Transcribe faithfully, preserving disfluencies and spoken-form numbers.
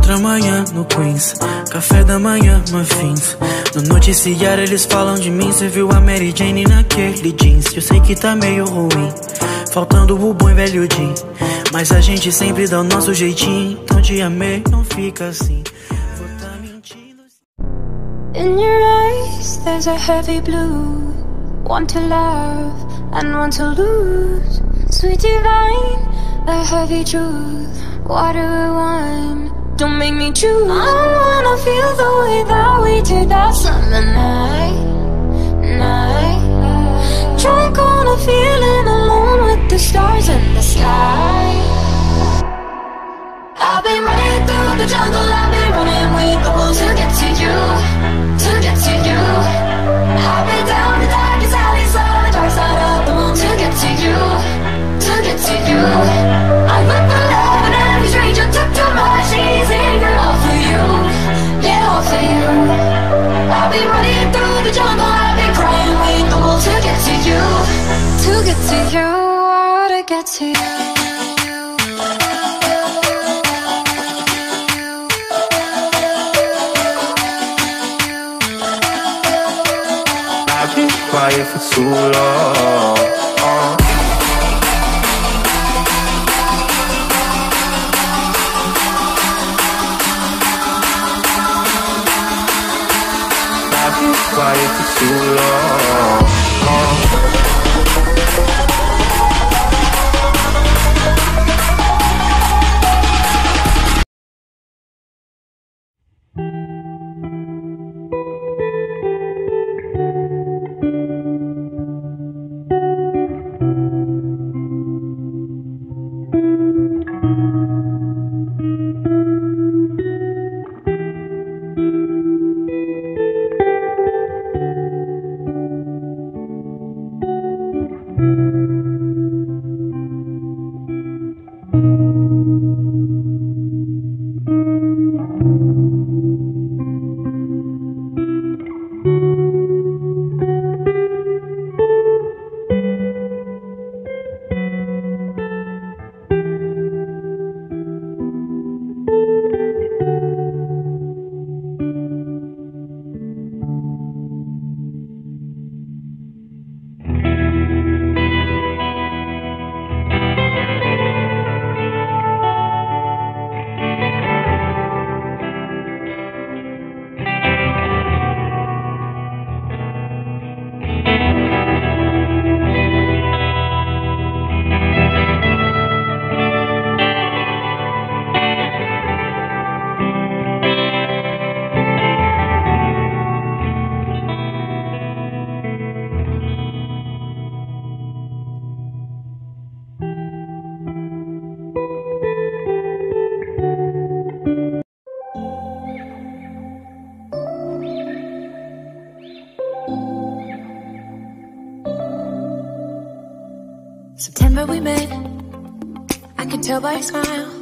outra manhã no Queens, café da manhã, muffins. No noticiário eles falam de mim. Cê viu a Mary Jane naquele jeans. Eu sei que tá meio ruim, faltando o bom e velho jean, mas a gente sempre dá o nosso jeitinho. Então te amei, não fica assim. Vou tá mentindo. In your eyes there's a heavy blue, one to love and one to lose. Sweet divine, a heavy truth, water or wine, don't make me choose. I don't wanna feel the way that we did that summer night, night. Drunk on a feeling, alone with the stars in the sky. I've been running through the jungle, I've been running with the wolves to get to you, to get to you. I've been down the darkest alleys, on the dark side of the moon to get to you, to get to you. I look for love and every stranger took too much easy, girl, all for you, yeah, all for you. I've been running through the jungle, I've been crying with the wolves to get to you, to get to you, oh, to get to you. I've been quiet for too long. uh. I've been quiet for too long. uh. September we met, I could tell by your smile.